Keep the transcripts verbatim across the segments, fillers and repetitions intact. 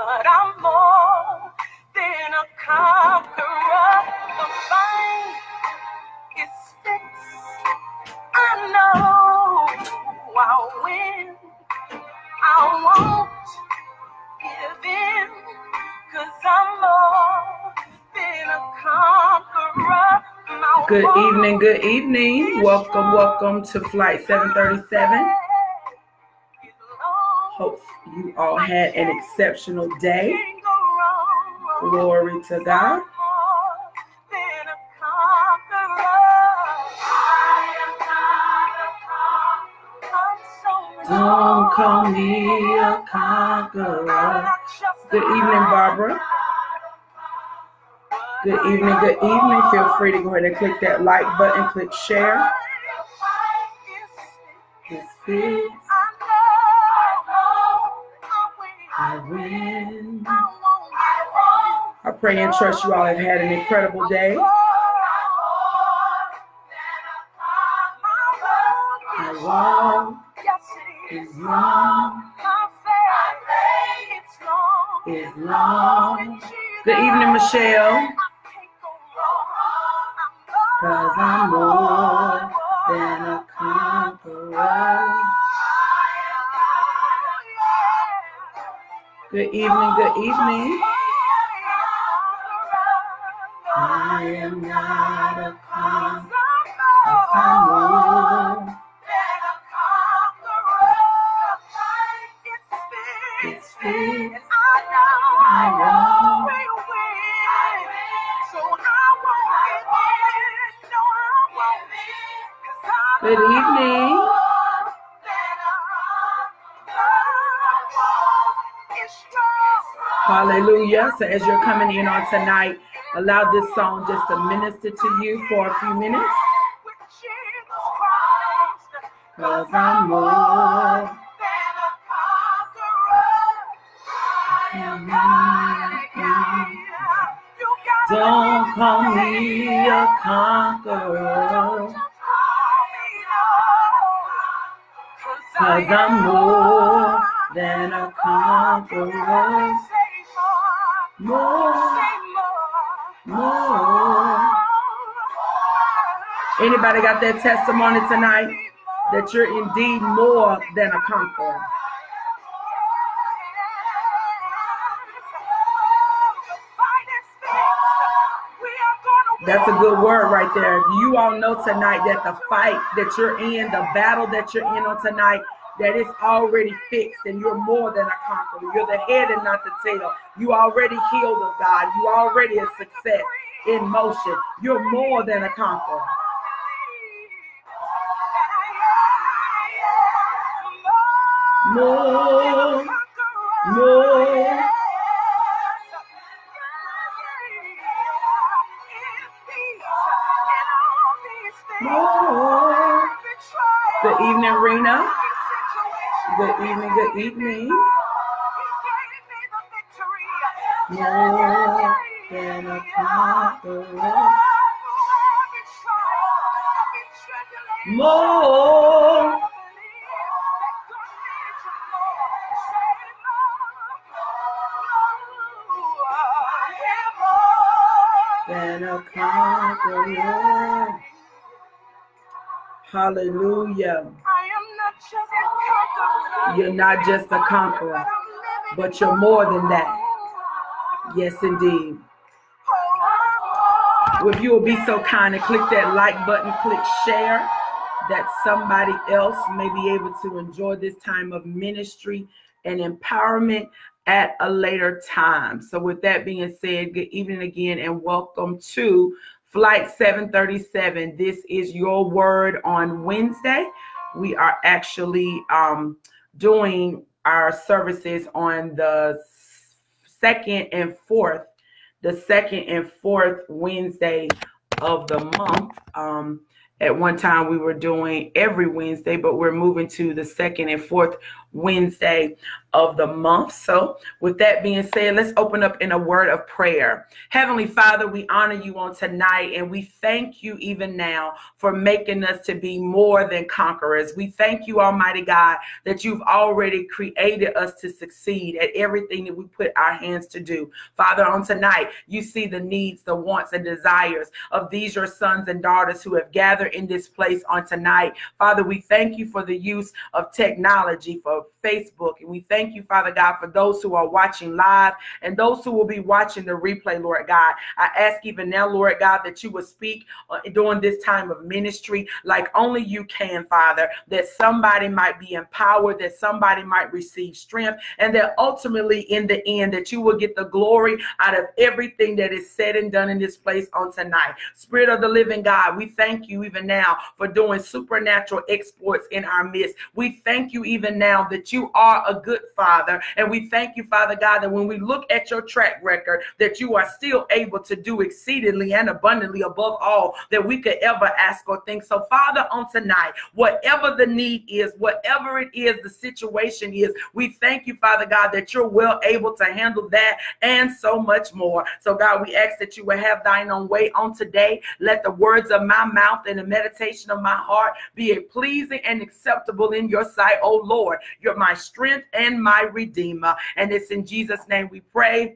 but I'm more than a conqueror. The fight is fixed. I know I'll win. I won't give in, 'cause I'm more than a conqueror. My Good evening, good evening. Welcome, welcome to Flight seven thirty-seven. Hope you all had an exceptional day. Glory to God. Don't call me a conqueror. Good evening, Barbara. Good evening, good evening. Feel free to go ahead and click that like button, click share. It's fixed. I win. I pray and trust you all have had an incredible day. My walk is long. Is long. Good evening, Michelle. 'Cause I'm more than a conqueror. Good evening, good evening. I am not a conqueror. I'm more. It's fixed. I know. Good evening. Hallelujah. So as you're coming in on tonight, allow this song just to minister to you for a few minutes. 'Cause I'm more. Don't call me a conqueror. 'Cause I'm more than a conqueror. More, more. Anybody got that testimony tonight that you're indeed more than a conqueror? That's a good word right there. You all know tonight that the fight that you're in, the battle that you're in on tonight, that it's already fixed and you're more than a conqueror. You're the head and not the tail. You already healed of God. You already a success in motion. You're more than a conqueror. More, more. More. Good evening, Rena. Good evening, good evening. More than a conqueror. More. Than a conqueror. Hallelujah. You're not just a conqueror, but you're more than that. Yes, indeed. Well, if you will be so kind and click that like button, click share, that somebody else may be able to enjoy this time of ministry and empowerment at a later time. So with that being said, good evening again and welcome to Flight seven thirty-seven. This is your word on Wednesday. We are actually um, doing our services on the second and fourth, the second and fourth Wednesday of the month. Um, at one time we were doing every Wednesday, but we're moving to the second and fourth Wednesday of the month. So with that being said, let's open up in a word of prayer. Heavenly Father, we honor you on tonight, and we thank you even now for making us to be more than conquerors. We thank you, Almighty God, that you've already created us to succeed at everything that we put our hands to do. Father, on tonight, you see the needs, the wants, and desires of these your sons and daughters who have gathered in this place on tonight. Father, we thank you for the use of technology, for Facebook, and we thank you, Father God, for those who are watching live and those who will be watching the replay, Lord God. I ask even now, Lord God, that you will speak uh, during this time of ministry like only you can, Father, that somebody might be empowered, that somebody might receive strength, and that ultimately in the end that you will get the glory out of everything that is said and done in this place on tonight. Spirit of the living God, we thank you even now for doing supernatural exploits in our midst. We thank you even now that you are a good Father, and we thank you, Father God, that when we look at your track record, that you are still able to do exceedingly and abundantly above all that we could ever ask or think. So Father, on tonight, whatever the need is, whatever it is the situation is, we thank you, Father God, that you're well able to handle that and so much more. So God, we ask that you will have thine own way on today. Let the words of my mouth and the meditation of my heart be a pleasing and acceptable in your sight, oh Lord. You're my strength and my redeemer. And it's in Jesus' name we pray.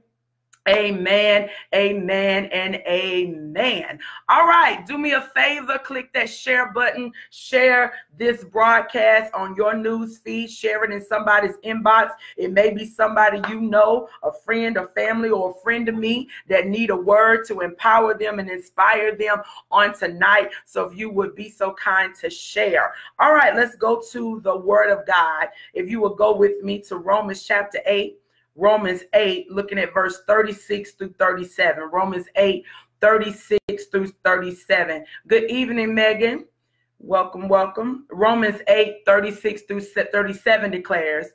Amen, amen, and amen. All right, do me a favor, click that share button, share this broadcast on your news feed, share it in somebody's inbox. It may be somebody you know, a friend, a family, or a friend of me that need a word to empower them and inspire them on tonight. So if you would be so kind to share. All right, let's go to the word of God. If you will go with me to Romans chapter eight. Romans eight, looking at verse thirty-six through thirty-seven. Romans eight, thirty-six through thirty-seven. Good evening, Megan. Welcome, welcome. Romans eight, thirty-six through thirty-seven declares,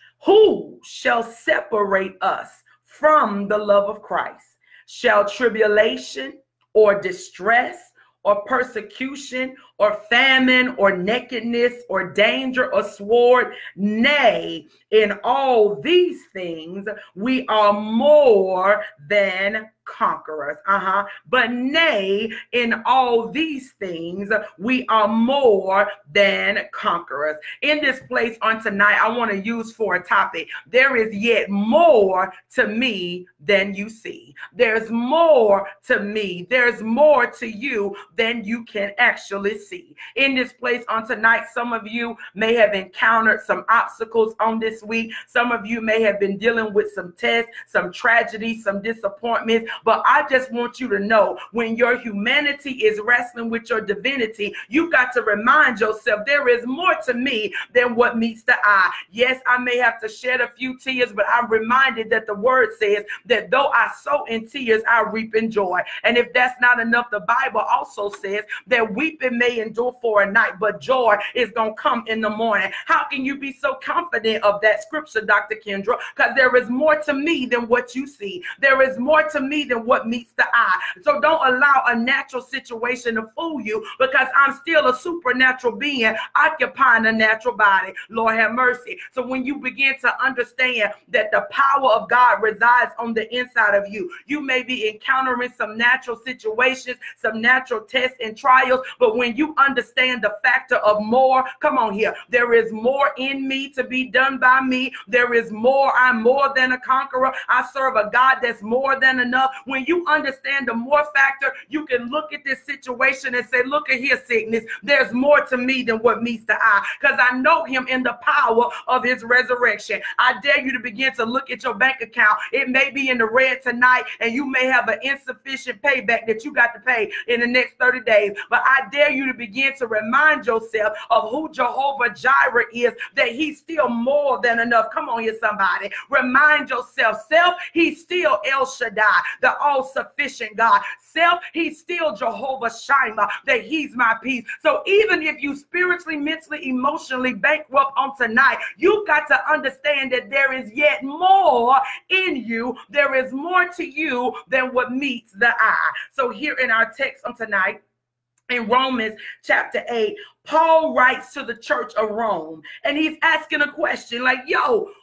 who shall separate us from the love of Christ? Shall tribulation or distress or persecution or famine or nakedness or danger or sword? Nay, in all these things we are more than conquerors. Uh-huh. But nay, in all these things we are more than conquerors. In this place on tonight, I want to use for a topic, there is yet more to me than you see. There's more to me. There's more to you than you can actually see. In this place on tonight, some of you may have encountered some obstacles on this week. Some of you may have been dealing with some tests, some tragedies, some disappointments. But I just want you to know, when your humanity is wrestling with your divinity, you've got to remind yourself there is more to me than what meets the eye. Yes, I may have to shed a few tears, but I'm reminded that the word says that though I sow in tears, I reap in joy. And if that's not enough, the Bible also says that weeping may endure for a night, but joy is going to come in the morning. How can you be so confident of that scripture, Doctor Kendra? Because there is more to me than what you see. There is more to me than what meets the eye. So don't allow a natural situation to fool you, because I'm still a supernatural being occupying a natural body. Lord have mercy. So when you begin to understand that the power of God resides on the inside of you, you may be encountering some natural situations, some natural tests and trials, but when you understand the factor of more, come on here, there is more in me to be done by me. There is more. I'm more than a conqueror. I serve a God that's more than enough. When you understand the more factor, you can look at this situation and say, look at here, sickness, there's more to me than what meets the eye, because I know him in the power of his resurrection. I dare you to begin to look at your bank account. It may be in the red tonight, and you may have an insufficient payback that you got to pay in the next thirty days. But I dare you to begin to remind yourself of who Jehovah Jireh is, that he's still more than enough. Come on here, somebody. Remind yourself, self, he's still El Shaddai, the all-sufficient God. Self, he's still Jehovah Shammah, that he's my peace. So even if you spiritually, mentally, emotionally bankrupt on tonight, you've got to understand that there is yet more in you. There is more to you than what meets the eye. So here in our text on tonight, in Romans chapter eight, Paul writes to the church of Rome, and he's asking a question like, yo,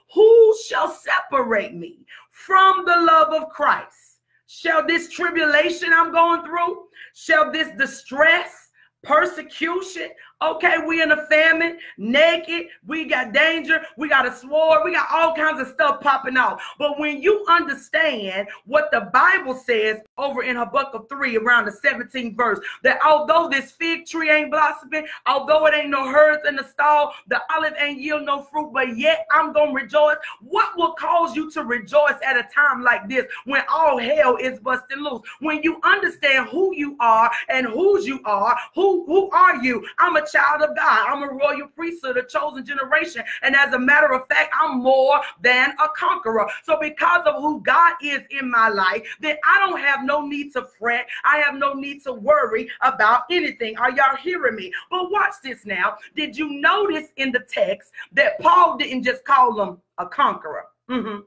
Who shall separate me from the love of Christ? Shall this tribulation I'm going through? Shall this distress, persecution? Okay, we in a famine, naked, we got danger, we got a sword, we got all kinds of stuff popping off. But when you understand what the Bible says over in Habakkuk three, around the seventeenth verse, that although this fig tree ain't blossoming, although it ain't no herds in the stall, the olive ain't yield no fruit, but yet I'm going to rejoice. What will cause you to rejoice at a time like this when all hell is busting loose? When you understand who you are and whose you are, who, who are you? I'm a child of God. I'm a royal priesthood, a chosen generation. And as a matter of fact, I'm more than a conqueror. So because of who God is in my life, then I don't have no need to fret. I have no need to worry about anything. Are y'all hearing me? But watch this now. Did you notice in the text that Paul didn't just call him a conqueror? Mm-hmm.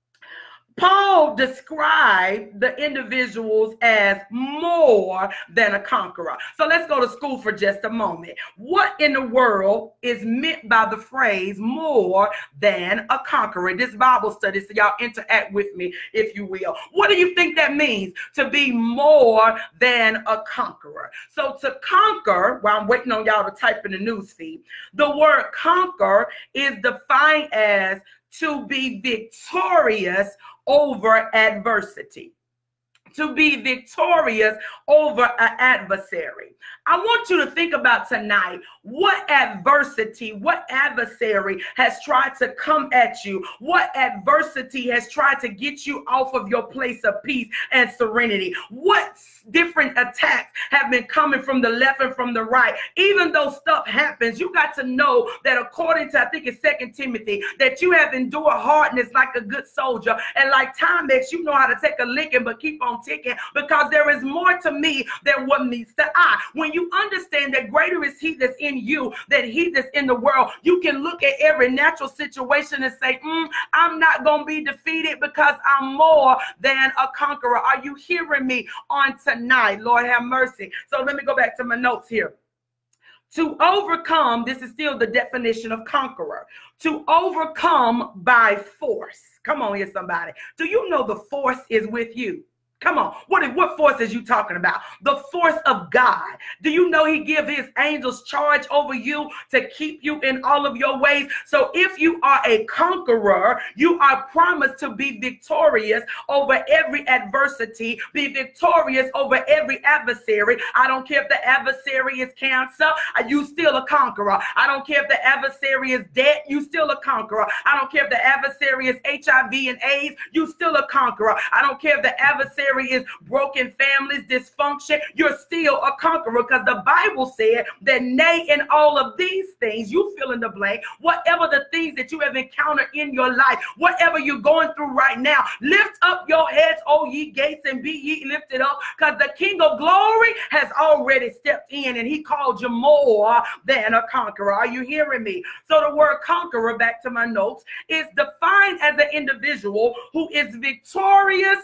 Paul described the individuals as more than a conqueror. So let's go to school for just a moment. What in the world is meant by the phrase more than a conqueror? This Bible study, so y'all interact with me, if you will. What do you think that means, to be more than a conqueror? So to conquer, while I'm waiting on y'all to type in the news feed, the word conquer is defined as to be victorious over adversity. To be victorious over an adversary. I want you to think about tonight what adversity, what adversary has tried to come at you, what adversity has tried to get you off of your place of peace and serenity. What different attacks have been coming from the left and from the right. Even though stuff happens, you got to know that according to, I think it's Second Timothy, that you have endured hardness like a good soldier. And like Timex, you know how to take a licking but keep on ticking, because there is more to me than what meets the eye. When you understand that greater is he that's in you than he that's in the world, you can look at every natural situation and say, mm, I'm not going to be defeated because I'm more than a conqueror. Are you hearing me on tonight? Lord have mercy. So let me go back to my notes here. To overcome, this is still the definition of conqueror. To overcome by force. Come on here, somebody. Do you know the force is with you? Come on. What, what force is you talking about? The force of God. Do you know he gives his angels charge over you to keep you in all of your ways? So if you are a conqueror, you are promised to be victorious over every adversity, be victorious over every adversary. I don't care if the adversary is cancer, you still a conqueror. I don't care if the adversary is debt, you still a conqueror. I don't care if the adversary is H I V and AIDS, you still a conqueror. I don't care if the adversary is broken families, dysfunction, you're still a conqueror, because the Bible said that nay, in all of these things, you fill in the blank, whatever the things that you have encountered in your life, whatever you're going through right now, lift up your heads, O ye gates, and be ye lifted up, because the King of glory has already stepped in and he called you more than a conqueror. Are you hearing me? So the word conqueror, back to my notes, is defined as an individual who is victorious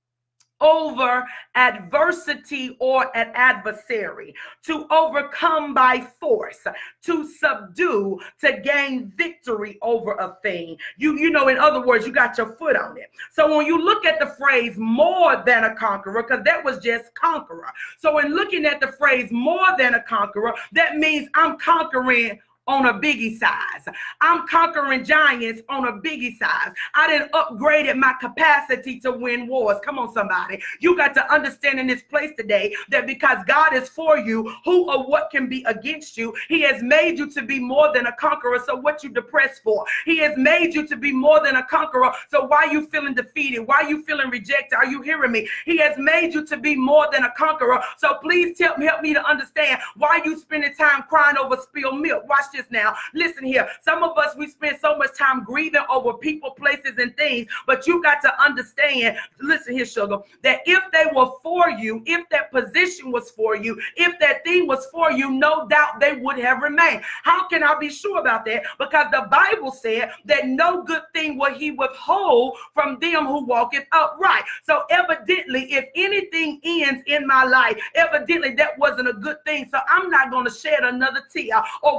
over adversity or an adversary, to overcome by force, to subdue, to gain victory over a thing. You, you know, in other words, you got your foot on it. So when you look at the phrase more than a conqueror, because that was just conqueror. So in looking at the phrase more than a conqueror, that means I'm conquering on a biggie size. I'm conquering giants on a biggie size. I didn't upgrade my capacity to win wars. Come on, somebody. You got to understand in this place today that because God is for you, who or what can be against you? He has made you to be more than a conqueror. So what you depressed for? He has made you to be more than a conqueror. So why are you feeling defeated? Why are you feeling rejected? Are you hearing me? He has made you to be more than a conqueror. So please help me, help me to understand why you spending time crying over spilled milk. Watch this now. Listen here. Some of us, we spend so much time grieving over people, places, and things, but you got to understand, listen here, sugar, that if they were for you, if that position was for you, if that thing was for you, no doubt they would have remained. How can I be sure about that? Because the Bible said that no good thing will he withhold from them who walketh upright. So evidently, if anything ends in my life, evidently that wasn't a good thing. So I'm not going to shed another tear over that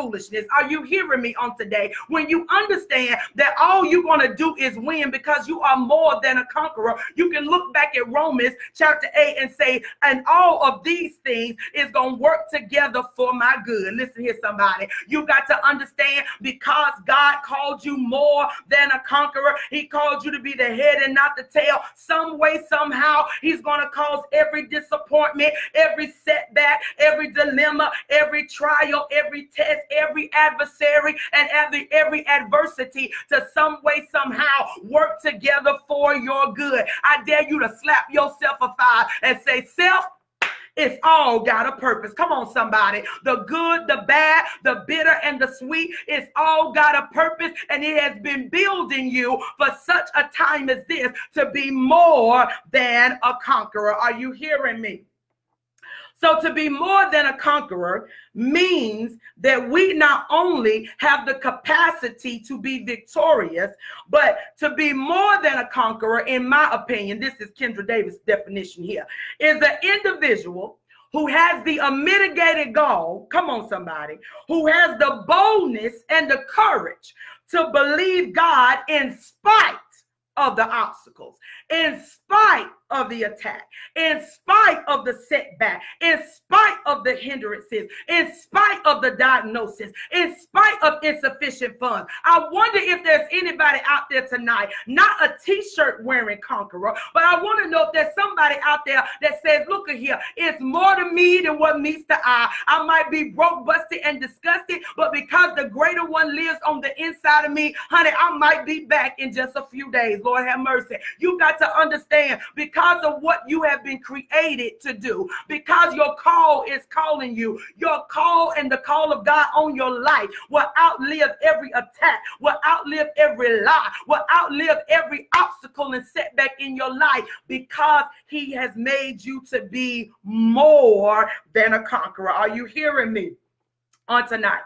foolishness. Are you hearing me on today? When you understand that all you're going to do is win because you are more than a conqueror, you can look back at Romans chapter eight and say, and all of these things is going to work together for my good. Listen here, somebody. You got to understand, because God called you more than a conqueror. He called you to be the head and not the tail. Some way, somehow, he's going to cause every disappointment, every setback, every dilemma, every trial, every test, every adversary, and every, every adversity to some way, somehow work together for your good. I dare you to slap yourself a five and say, self, it's all got a purpose. Come on, somebody. The good, the bad, the bitter, and the sweet, it's all got a purpose, and it has been building you for such a time as this to be more than a conqueror. Are you hearing me? So to be more than a conqueror means that we not only have the capacity to be victorious, but to be more than a conqueror, in my opinion, this is Kendra Davis' definition here, is an individual who has the unmitigated gall, come on somebody, who has the boldness and the courage to believe God in spite of the obstacles, in spite of the attack, in spite of the setback, in spite of the hindrances, in spite of the diagnosis, in spite of insufficient funds. I wonder if there's anybody out there tonight, not a t-shirt wearing conqueror, but I want to know if there's somebody out there that says, look at here, it's more to me than what meets the eye. I might be broke, busted, and disgusted, but because the greater one lives on the inside of me, honey, I might be back in just a few days. Lord have mercy. You got to understand, because Because of what you have been created to do, because your call is calling you, your call and the call of God on your life will outlive every attack, will outlive every lie, will outlive every obstacle and setback in your life, because he has made you to be more than a conqueror. Are you hearing me on tonight?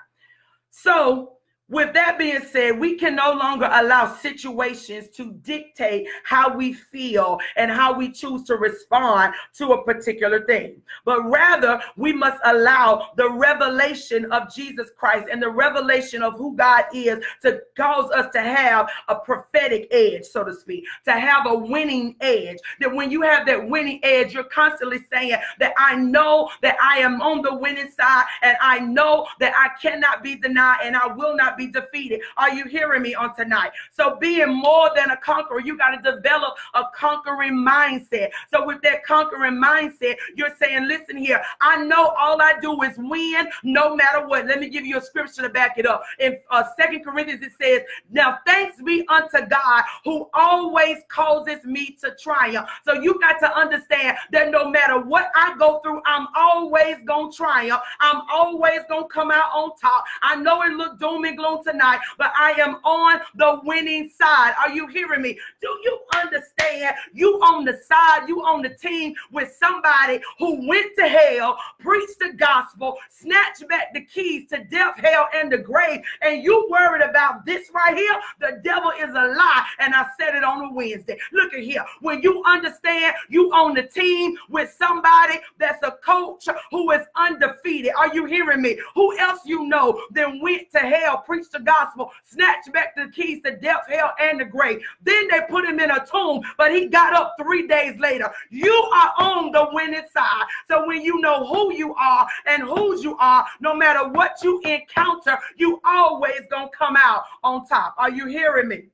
So with that being said, we can no longer allow situations to dictate how we feel and how we choose to respond to a particular thing. But rather, we must allow the revelation of Jesus Christ and the revelation of who God is to cause us to have a prophetic edge, so to speak, to have a winning edge. That when you have that winning edge, you're constantly saying that I know that I am on the winning side, and I know that I cannot be denied, and I will not be defeated. Are you hearing me on tonight? So being more than a conqueror, you got to develop a conquering mindset. So with that conquering mindset, you're saying, listen here, I know all I do is win no matter what. Let me give you a scripture to back it up. In uh, Second Corinthians, it says, now thanks be unto God who always causes me to triumph. So you got to understand that no matter what I go through, I'm always going to triumph. I'm always going to come out on top. I know it look doom and gloom tonight, but I am on the winning side. Are you hearing me? Do you understand? You on the side, you on the team with somebody who went to hell, preached the gospel, snatched back the keys to death, hell, and the grave, and you worried about this right here? The devil is a lie, and I said it on a Wednesday. Look at here. When you understand you on the team with somebody that's a coach who is undefeated, are you hearing me? Who else you know then went to hell, preached the gospel, snatched back the keys to death, hell, and the grave. Then they put him in a tomb, but he got up three days later. You are on the winning side. So when you know who you are and whose you are, no matter what you encounter, you always gonna come out on top. Are you hearing me?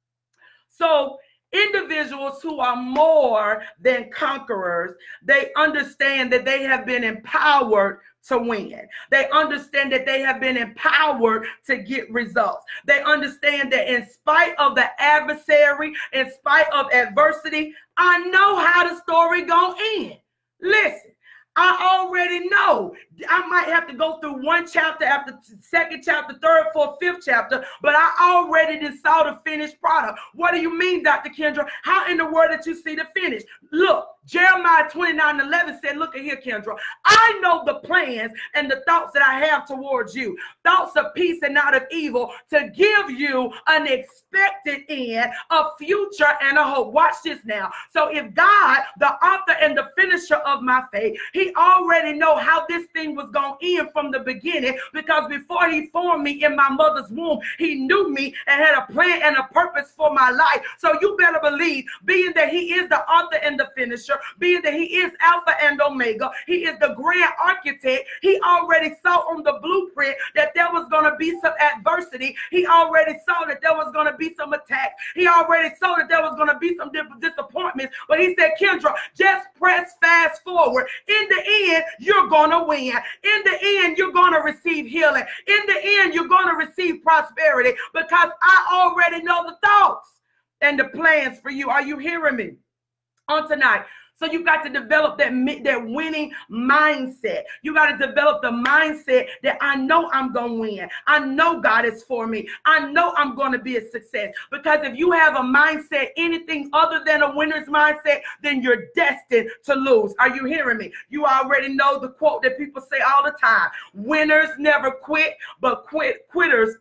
So individuals who are more than conquerors, they understand that they have been empowered to win. They understand that they have been empowered to get results. They understand that in spite of the adversary, in spite of adversity, I know how the story gonna end. Listen, I already know. I might have to go through one chapter after second chapter, third, fourth, fifth chapter, but I already did saw the finished product. What do you mean, Doctor Kendra? How in the world did you see the finish? Look, Jeremiah twenty-nine eleven said, look at here, Kendra. I know the plans and the thoughts that I have towards you. Thoughts of peace and not of evil, to give you an expected end, a future, and a hope. Watch this now. So if God, the author and the finisher of my faith, he He already know how this thing was going to end from the beginning, because before he formed me in my mother's womb, he knew me and had a plan and a purpose for my life. So you better believe, being that he is the author and the finisher, being that he is Alpha and Omega, he is the grand architect. He already saw on the blueprint that there was going to be some adversity. He already saw that there was going to be some attacks. He already saw that there was going to be some disappointments. But he said, Kendra, just press fast forward. In the end, you're going to win. In the end, you're going to receive healing. In the end, you're going to receive prosperity, because I already know the thoughts and the plans for you. Are you hearing me on tonight? So you got to develop that, that winning mindset. You got to develop the mindset that I know I'm going to win. I know God is for me. I know I'm going to be a success. Because if you have a mindset, anything other than a winner's mindset, then you're destined to lose. Are you hearing me? You already know the quote that people say all the time. Winners never quit, but quit quitters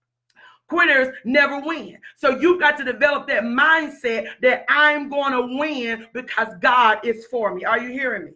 Quitters never win. So you got to develop that mindset that I'm going to win because God is for me. Are you hearing me?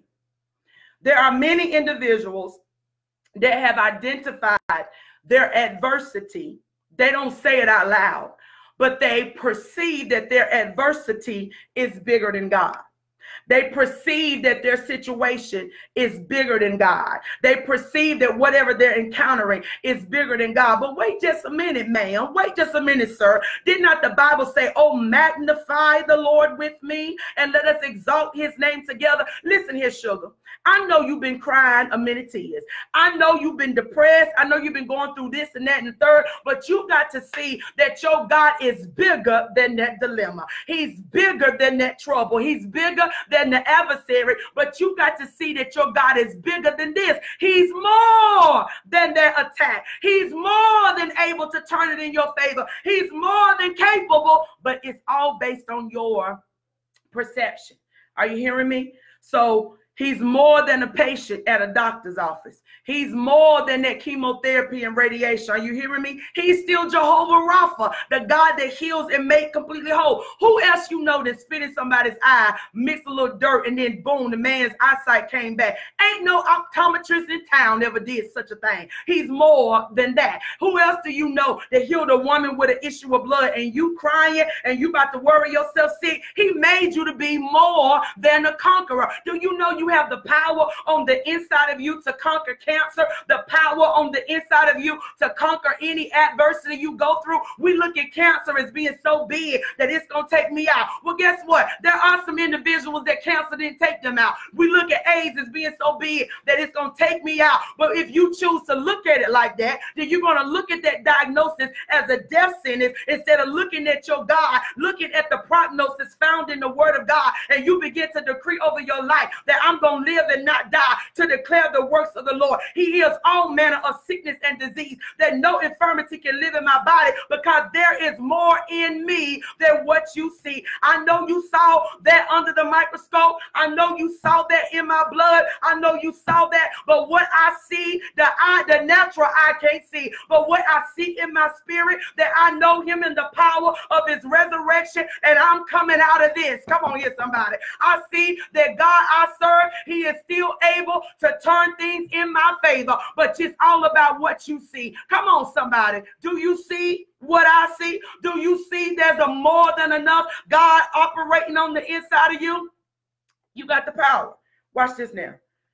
There are many individuals that have identified their adversity. They don't say it out loud, but they perceive that their adversity is bigger than God. They perceive that their situation is bigger than God. They perceive that whatever they're encountering is bigger than God. But wait just a minute, ma'am. Wait just a minute, sir. Did not the Bible say, oh, magnify the Lord with me and let us exalt his name together? Listen here, sugar. I know you've been crying a many tears. I know you've been depressed. I know you've been going through this and that and the third, but you got to see that your God is bigger than that dilemma. He's bigger than that trouble. He's bigger than the adversary, but you got to see that your God is bigger than this. He's more than that attack. He's more than able to turn it in your favor. He's more than capable, but it's all based on your perception. Are you hearing me? So he's more than a patient at a doctor's office. He's more than that chemotherapy and radiation. Are you hearing me? He's still Jehovah Rapha, the God that heals and makes completely whole. Who else you know that spit in somebody's eye, mixed a little dirt, and then boom, the man's eyesight came back? Ain't no optometrist in town ever did such a thing. He's more than that. Who else do you know that healed a woman with an issue of blood and you crying and you about to worry yourself sick? He made you to be more than a conqueror. Do you know you have the power on the inside of you to conquer cancer, the power on the inside of you to conquer any adversity you go through? We look at cancer as being so big that it's going to take me out. Well, guess what? There are some individuals that cancer didn't take them out. We look at AIDS as being so big that it's going to take me out. But if you choose to look at it like that, then you're going to look at that diagnosis as a death sentence instead of looking at your God, looking at the prognosis found in the word of God, and you begin to decree over your life that I'm going to live and not die to declare the works of the Lord. He heals all manner of sickness and disease, that no infirmity can live in my body, because there is more in me than what you see. I know you saw that under the microscope. I know you saw that in my blood. I know you saw that, but what I see, the eye, the natural eye can't see, but what I see in my spirit, that I know him in the power of his resurrection, and I'm coming out of this. Come on here, somebody. I see that God I serve, he is still able to turn things in my favor, but it's all about what you see. Come on, somebody. Do you see what I see? Do you see there's a more than enough God operating on the inside of you? You got the power. Watch this now.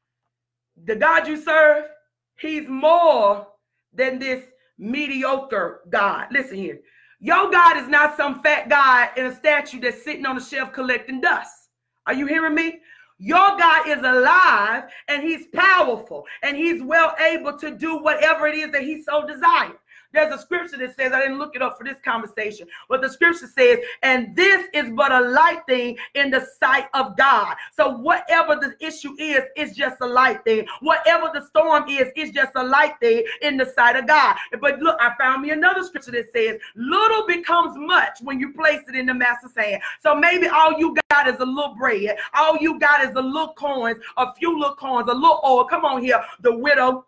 The God you serve, he's more than this mediocre God. Listen here. Your God is not some fat guy in a statue that's sitting on a shelf collecting dust. Are you hearing me? Your God is alive and he's powerful and he's well able to do whatever it is that he so desires. There's a scripture that says, I didn't look it up for this conversation, but the scripture says, and this is but a light thing in the sight of God. So whatever the issue is, it's just a light thing. Whatever the storm is, it's just a light thing in the sight of God. But look, I found me another scripture that says, little becomes much when you place it in the master's hand. So maybe all you got is a little bread. All you got is a little coins, a few little coins, a little oil. Come on here, the widow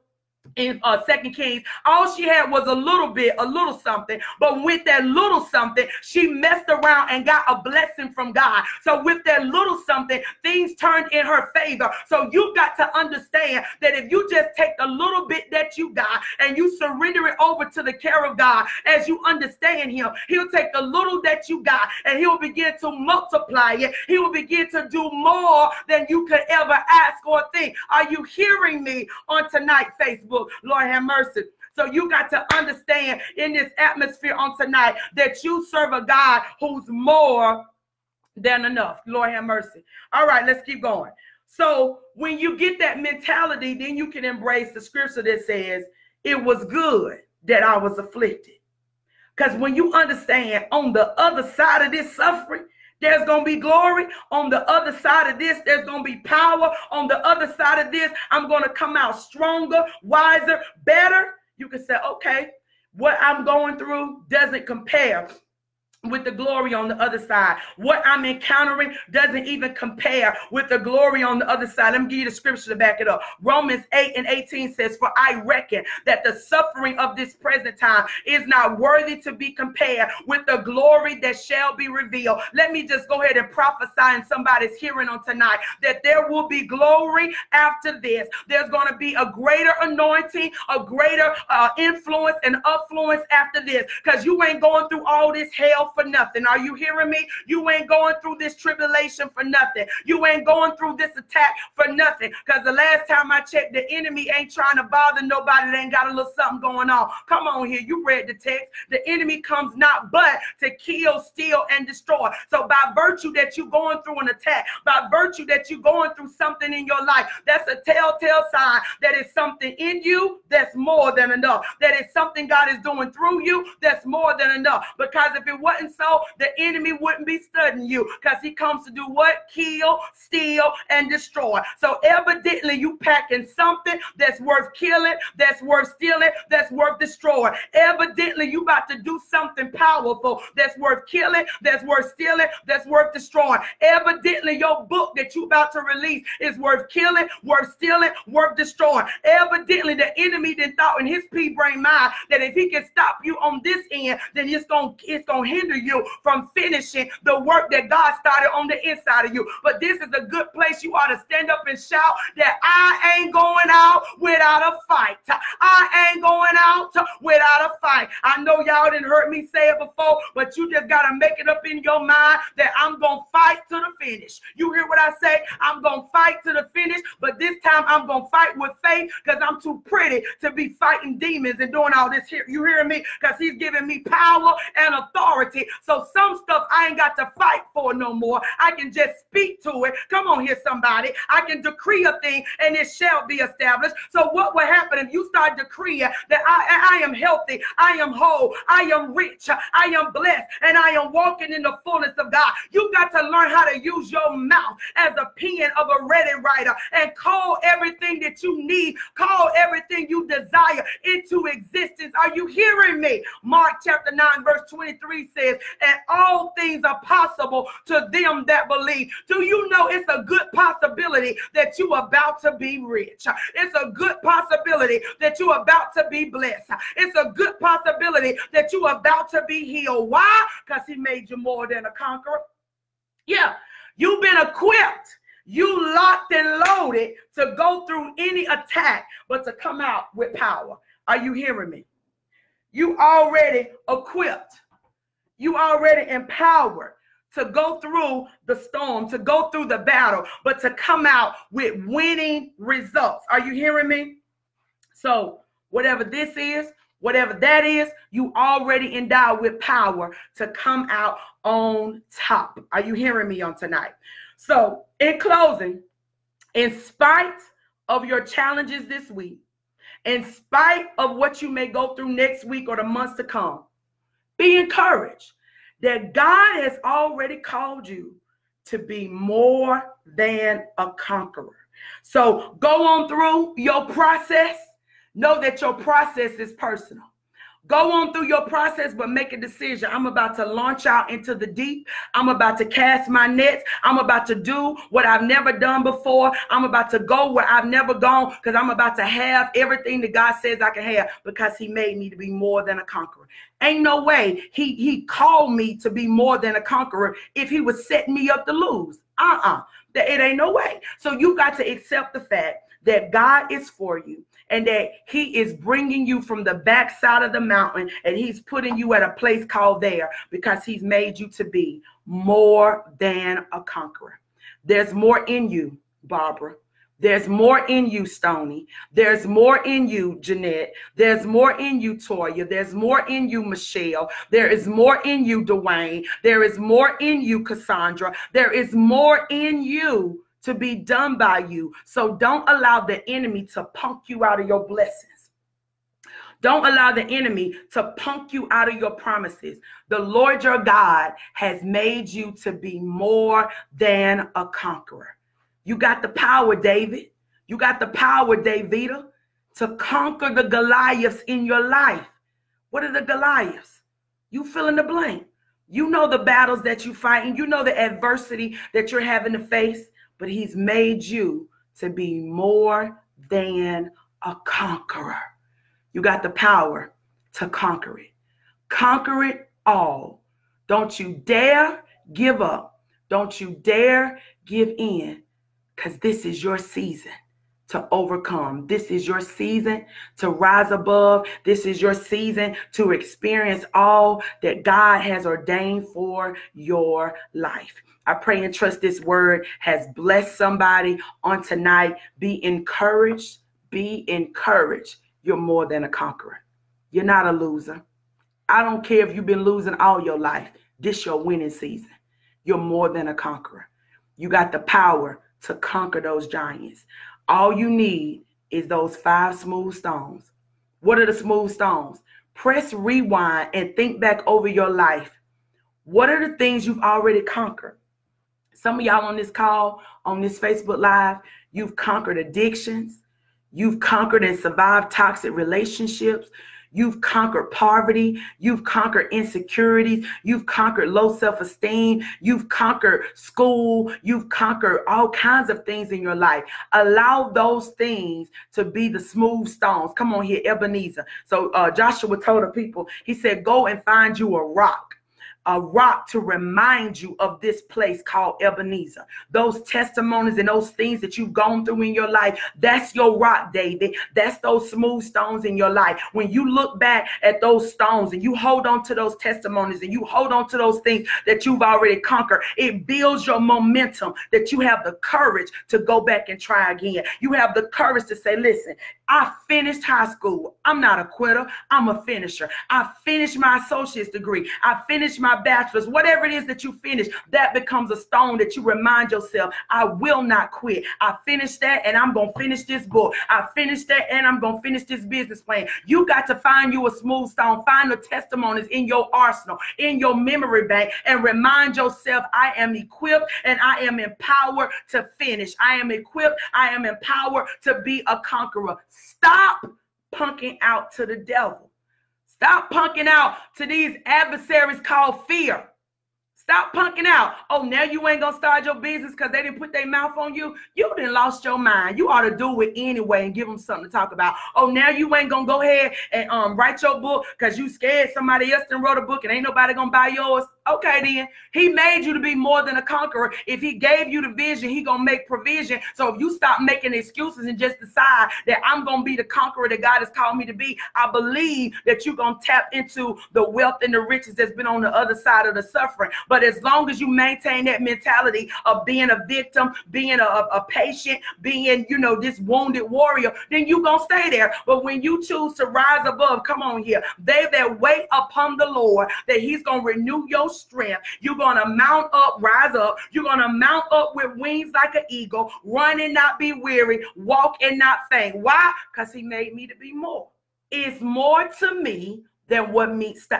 in uh, Second Kings, all she had was a little bit, a little something. But with that little something, she messed around and got a blessing from God. So with that little something, things turned in her favor. So you got to understand that if you just take the little bit that you got and you surrender it over to the care of God, as you understand him, he'll take the little that you got and he'll begin to multiply it. He will begin to do more than you could ever ask or think. Are you hearing me on tonight, Facebook? Lord have mercy. So you got to understand in this atmosphere on tonight that you serve a God who's more than enough. Lord have mercy. All right, let's keep going. So when you get that mentality, then you can embrace the scripture that says, it was good that I was afflicted. Because when you understand on the other side of this suffering, there's going to be glory. On the other side of this, there's going to be power. On the other side of this, I'm going to come out stronger, wiser, better. You can say, okay, what I'm going through doesn't compare with the glory on the other side. What I'm encountering doesn't even compare with the glory on the other side. Let me give you the scripture to back it up. Romans eight and eighteen says, for I reckon that the suffering of this present time is not worthy to be compared with the glory that shall be revealed. Let me just go ahead and prophesy in somebody's hearing on tonight that there will be glory after this. There's going to be a greater anointing, a greater uh, influence and affluence after this, because you ain't going through all this hell for nothing. Are you hearing me? You ain't going through this tribulation for nothing. You ain't going through this attack for nothing. Because the last time I checked, the enemy ain't trying to bother nobody that ain't got a little something going on. Come on here. You read the text. The enemy comes not but to kill, steal, and destroy. So by virtue that you going through an attack, by virtue that you going through something in your life, that's a telltale sign that it's something in you that's more than enough. That it's something God is doing through you that's more than enough. Because if it wasn't so, the enemy wouldn't be studying you, because he comes to do what? Kill, steal, and destroy. So evidently you packing something that's worth killing, that's worth stealing, that's worth destroying. Evidently you about to do something powerful that's worth killing, that's worth stealing, that's worth destroying. Evidently your book that you about to release is worth killing, worth stealing, worth destroying. Evidently the enemy then thought in his pea brain mind that if he can stop you on this end, then it's gonna it's gonna hinder you from finishing the work that God started on the inside of you. But this is a good place you ought to stand up and shout that I ain't going out without a fight. I ain't going out without a fight. I know y'all didn't heard me say it before, but you just got to make it up in your mind that I'm going to fight to the finish. You hear what I say? I'm going to fight to the finish, but this time I'm going to fight with faith, because I'm too pretty to be fighting demons and doing all this here. You hearing me? Because he's giving me power and authority. So some stuff I ain't got to fight for no more. I can just speak to it. Come on here, somebody. I can decree a thing and it shall be established. So what will happen if you start decreeing that I, I am healthy, I am whole, I am rich, I am blessed, and I am walking in the fullness of God? You got to learn how to use your mouth as a pen of a ready writer and call everything that you need, call everything you desire into existence. Are you hearing me? Mark chapter nine verse twenty-three says, and all things are possible to them that believe. Do you know it's a good possibility that you are about to be rich? It's a good possibility that you are about to be blessed. It's a good possibility that you are about to be healed. Why? Because he made you more than a conqueror. Yeah, you've been equipped. You locked and loaded to go through any attack, but to come out with power. Are you hearing me? You already equipped. You already empowered to go through the storm, to go through the battle, but to come out with winning results. Are you hearing me? So whatever this is, whatever that is, you already endowed with power to come out on top. Are you hearing me on tonight? So in closing, in spite of your challenges this week, in spite of what you may go through next week or the months to come, be encouraged that God has already called you to be more than a conqueror. So go on through your process. Know that your process is personal. Go on through your process, but make a decision. I'm about to launch out into the deep. I'm about to cast my nets. I'm about to do what I've never done before. I'm about to go where I've never gone, because I'm about to have everything that God says I can have, because he made me to be more than a conqueror. Ain't no way he, he called me to be more than a conqueror if he was setting me up to lose. Uh-uh. It ain't no way. So you got to accept the fact that God is for you, and that he is bringing you from the backside of the mountain, and he's putting you at a place called there, because he's made you to be more than a conqueror. There's more in you, Barbara. There's more in you, Stoney. There's more in you, Jeanette. There's more in you, Toya. There's more in you, Michelle. There is more in you, Dwayne. There is more in you, Cassandra. There is more in you to be done by you. So don't allow the enemy to punk you out of your blessings. Don't allow the enemy to punk you out of your promises. The Lord your God has made you to be more than a conqueror. You got the power, David. You got the power, Davida, to conquer the Goliaths in your life. What are the Goliaths? You fill in the blank. You know the battles that you fight, and you know the adversity that you're having to face. But he's made you to be more than a conqueror. You got the power to conquer it. Conquer it all. Don't you dare give up. Don't you dare give in, because this is your season to overcome. This is your season to rise above. This is your season to experience all that God has ordained for your life. I pray and trust this word has blessed somebody on tonight. Be encouraged. Be encouraged. You're more than a conqueror. You're not a loser. I don't care if you've been losing all your life. This your winning season. You're more than a conqueror. You got the power to conquer those giants. All you need is those five smooth stones. What are the smooth stones? Press rewind and think back over your life. What are the things you've already conquered? Some of y'all on this call, on this Facebook Live, you've conquered addictions. You've conquered and survived toxic relationships. You've conquered poverty. You've conquered insecurities. You've conquered low self-esteem. You've conquered school. You've conquered all kinds of things in your life. Allow those things to be the smooth stones. Come on here, Ebenezer. So uh, Joshua told the people, he said, go and find you a rock. A rock to remind you of this place called Ebenezer. Those testimonies and those things that you've gone through in your life, that's your rock, David. That's those smooth stones in your life. When you look back at those stones and you hold on to those testimonies and you hold on to those things that you've already conquered, it builds your momentum that you have the courage to go back and try again. You have the courage to say, listen, I finished high school. I'm not a quitter. I'm a finisher. I finished my associate's degree. I finished my bachelor's. Whatever it is that you finish, that becomes a stone that you remind yourself, I will not quit. I finished that and I'm going to finish this book. I finished that and I'm going to finish this business plan. You got to find you a smooth stone. Find the testimonies in your arsenal, in your memory bank, and remind yourself, I am equipped and I am empowered to finish. I am equipped. I am empowered to be a conqueror. Stop punking out to the devil. Stop punking out to these adversaries called fear. Stop punking out. Oh, now you ain't going to start your business because they didn't put their mouth on you. You done lost your mind. You ought to do it anyway and give them something to talk about. Oh, now you ain't going to go ahead and um, write your book because you scared somebody else done wrote a book and ain't nobody going to buy yours. Okay, then. He made you to be more than a conqueror. If he gave you the vision, he going to make provision. So if you stop making excuses and just decide that I'm going to be the conqueror that God has called me to be, I believe that you're going to tap into the wealth and the riches that's been on the other side of the suffering. But as long as you maintain that mentality of being a victim, being a, a patient, being, you know, this wounded warrior, then you're going to stay there. But when you choose to rise above, come on here, they that wait upon the Lord, that he's going to renew your strength. You're going to mount up, rise up. You're going to mount up with wings like an eagle, run and not be weary, walk and not faint. Why? Because he made me to be more. It's more to me than what meets the eye.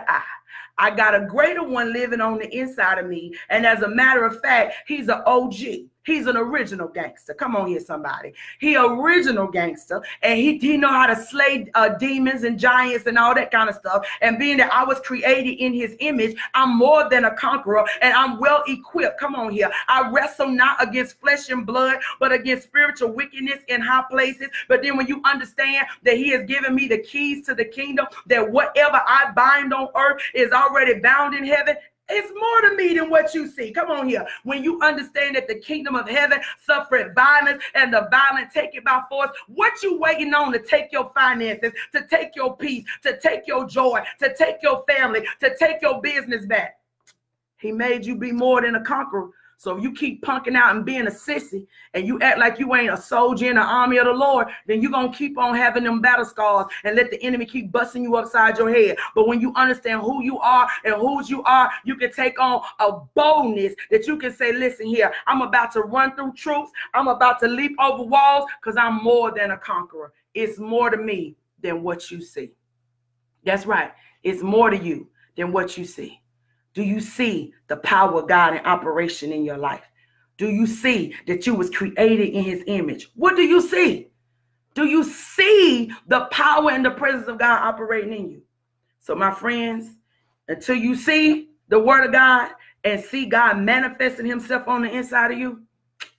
I got a greater one living on the inside of me. And as a matter of fact, he's an O G. He's an original gangster. Come on here, somebody. He original gangster, and he, he know how to slay uh, demons and giants and all that kind of stuff. And being that I was created in his image, I'm more than a conqueror, and I'm well equipped. Come on here. I wrestle not against flesh and blood, but against spiritual wickedness in high places. But then when you understand that he has given me the keys to the kingdom, that whatever I bind on earth is already bound in heaven, it's more to me than what you see. Come on here. When you understand that the kingdom of heaven suffered violence and the violent take it by force, what you waiting on to take your finances, to take your peace, to take your joy, to take your family, to take your business back? He made you be more than a conqueror. So if you keep punking out and being a sissy and you act like you ain't a soldier in the army of the Lord, then you're going to keep on having them battle scars and let the enemy keep busting you upside your head. But when you understand who you are and whose you are, you can take on a boldness that you can say, listen here, I'm about to run through troops. I'm about to leap over walls because I'm more than a conqueror. It's more to me than what you see. That's right. It's more to you than what you see. Do you see the power of God in operation in your life? Do you see that you was created in his image? What do you see? Do you see the power and the presence of God operating in you? So my friends, until you see the word of God and see God manifesting himself on the inside of you,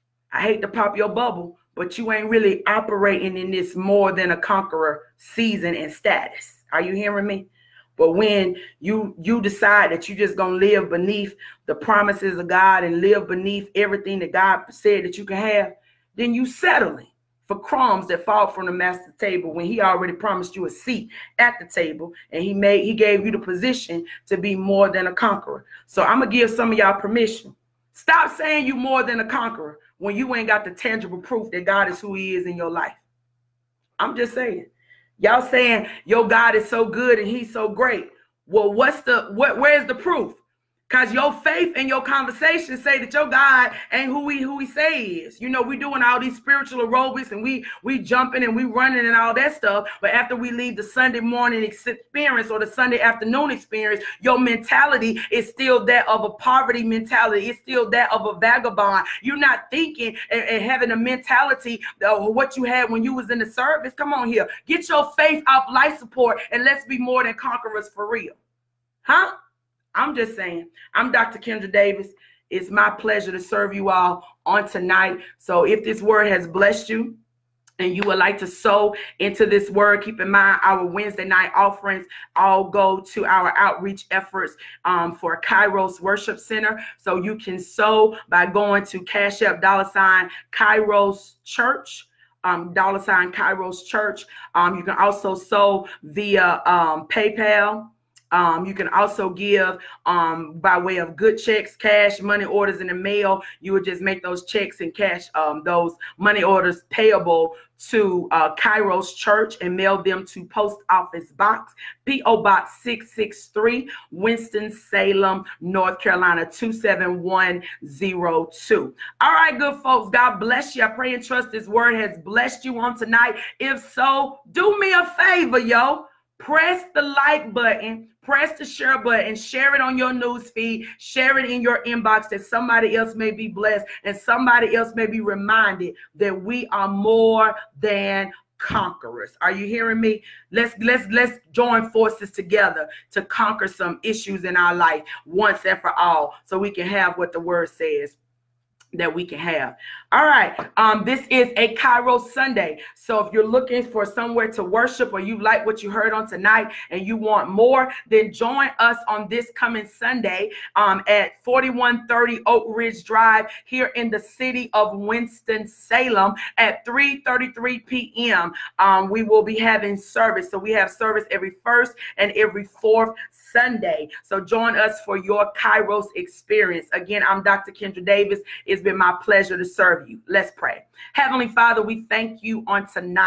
I hate to pop your bubble, but you ain't really operating in this more than a conqueror season and status. Are you hearing me? But when you you decide that you're just going to live beneath the promises of God and live beneath everything that God said that you can have, then you settling for crumbs that fall from the master's table when he already promised you a seat at the table, and he made he gave you the position to be more than a conqueror. So I'm going to give some of y'all permission. Stop saying you more than a conqueror when you ain't got the tangible proof that God is who he is in your life. I'm just saying. Y'all saying your God is so good and he's so great. Well, what's the what? Where's the proof? Because your faith and your conversation say that your God ain't who we who we say he is. You know, we doing all these spiritual aerobics and we we jumping and we running and all that stuff. But after we leave the Sunday morning experience or the Sunday afternoon experience, your mentality is still that of a poverty mentality. It's still that of a vagabond. You're not thinking and, and having a mentality of what you had when you was in the service. Come on here. Get your faith off life support and let's be more than conquerors for real. Huh? I'm just saying. I'm Doctor Kendra Davis. It's my pleasure to serve you all on tonight. So if this word has blessed you and you would like to sow into this word, keep in mind our Wednesday night offerings all go to our outreach efforts um, for Kairos Worship Center. So you can sow by going to Cash App dollar sign Kairos Church. Um, dollar sign Kairos Church. Um, you can also sow via um, PayPal. Um, you can also give um, by way of good checks, cash, money orders in the mail. You would just make those checks and cash um, those money orders payable to uh, Kairos Church and mail them to Post Office Box, P O Box six six three, Winston-Salem, North Carolina, two seven one zero two. All right, good folks, God bless you. I pray and trust this word has blessed you on tonight. If so, do me a favor, yo. Press the like button, press the share button, share it on your news feed, share it in your inbox that somebody else may be blessed and somebody else may be reminded that we are more than conquerors. Are you hearing me? Let's let's let's join forces together to conquer some issues in our life once and for all so we can have what the word says that we can have. All right. Um, this is a Kairos Sunday. So if you're looking for somewhere to worship or you like what you heard on tonight and you want more, then join us on this coming Sunday um, at forty-one thirty Oak Ridge Drive here in the city of Winston-Salem at three thirty-three p m Um, we will be having service. So we have service every first and every fourth Sunday. So join us for your Kairos experience. Again, I'm Doctor Kendra Davis. It's been my pleasure to serve you. Let's pray. Heavenly Father, we thank you on tonight.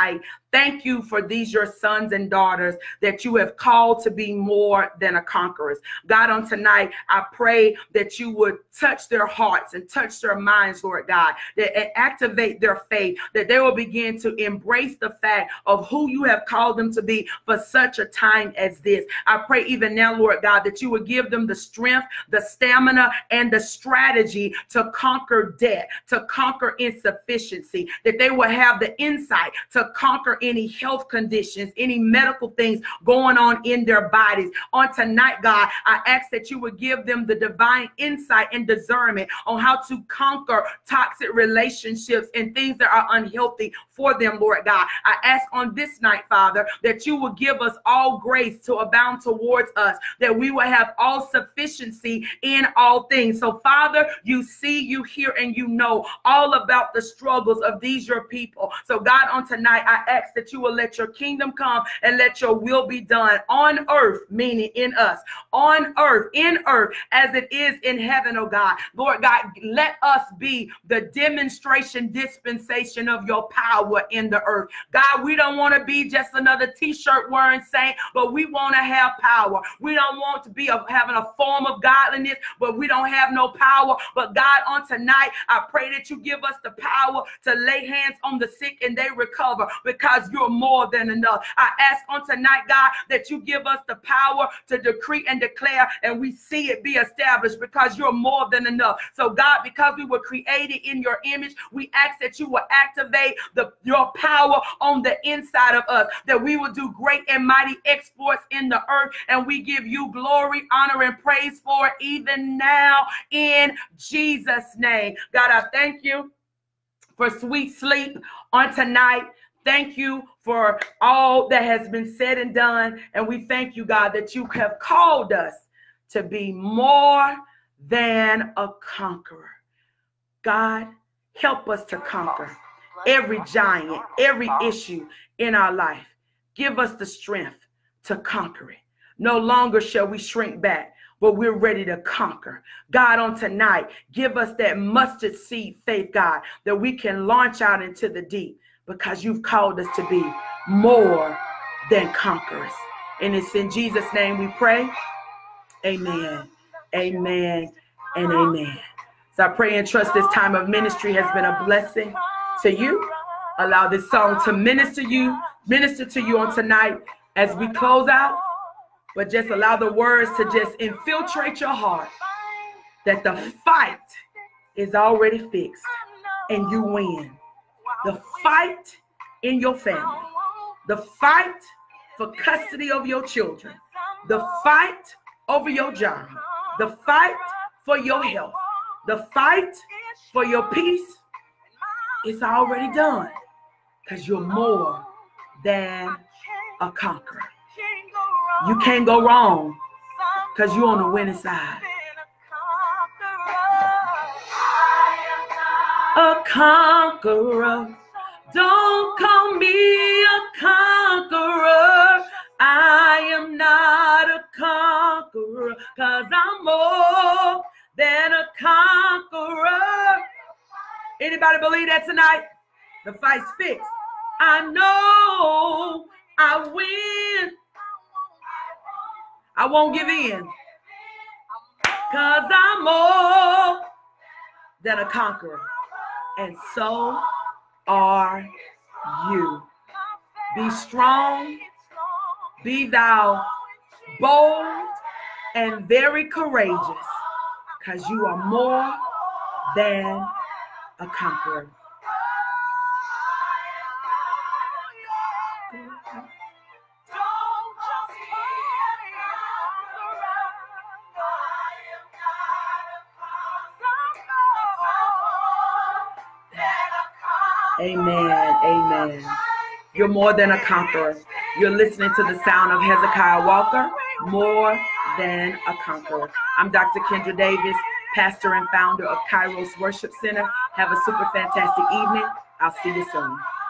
Thank you for these, your sons and daughters, that you have called to be more than a conquerors. God, on tonight, I pray that you would touch their hearts and touch their minds, Lord God, that activate their faith, that they will begin to embrace the fact of who you have called them to be for such a time as this. I pray even now, Lord God, that you would give them the strength, the stamina, and the strategy to conquer debt, to conquer insufficiency, that they will have the insight to conquer any health conditions, any medical things going on in their bodies. On tonight, God, I ask that you would give them the divine insight and discernment on how to conquer toxic relationships and things that are unhealthy for them, Lord God. I ask on this night, Father, that you will give us all grace to abound towards us, that we will have all sufficiency in all things. So, Father, you see, you hear, and you know all about the struggles of these your people. So, God, on tonight, I ask that you will let your kingdom come and let your will be done on earth, meaning in us, on earth, in earth, as it is in heaven, oh God. Lord God, let us be the demonstration, dispensation of your power in the earth. God, we don't want to be just another t-shirt wearing saint, but we want to have power. We don't want to be a, having a form of godliness, but we don't have no power. But God, on tonight, I pray that you give us the power to lay hands on the sick and they recover, because you're more than enough. I ask on tonight, God, that you give us the power to decree and declare, and we see it be established, because you're more than enough. So God, because we were created in your image, we ask that you will activate the your power on the inside of us, that we will do great and mighty exploits in the earth, and we give you glory, honor, and praise for it even now in Jesus' name. God, I thank you for sweet sleep on tonight. Thank you for all that has been said and done. And we thank you, God, that you have called us to be more than a conqueror. God, help us to conquer every giant, every issue in our life. Give us the strength to conquer it. No longer shall we shrink back, but we're ready to conquer. God, on tonight, give us that mustard seed faith, God, that we can launch out into the deep, because you've called us to be more than conquerors. And it's in Jesus' name we pray. Amen, amen, and amen. So I pray and trust this time of ministry has been a blessing to you. Allow this song to minister you, minister to you on tonight as we close out. But just allow the words to just infiltrate your heart, that the fight is already fixed and you win. The fight in your family, the fight for custody of your children, the fight over your job, the fight for your health, the fight for your peace, it's already done, because you're more than a conqueror. You can't go wrong, because you're on the winning side. A conqueror. Don't call me a conqueror. I am not a conqueror, because I'm more than a conqueror. Anybody believe that tonight? The fight's fixed. I know I win. I won't give in, because I'm more than a conqueror. And so are you. Be strong, be thou bold and very courageous, because you are more than a conqueror. Amen. Amen. You're more than a conqueror. You're listening to the sound of Hezekiah Walker, more than a conqueror. I'm Doctor Kendra Davis, pastor and founder of Kairos Worship Center. Have a super fantastic evening. I'll see you soon.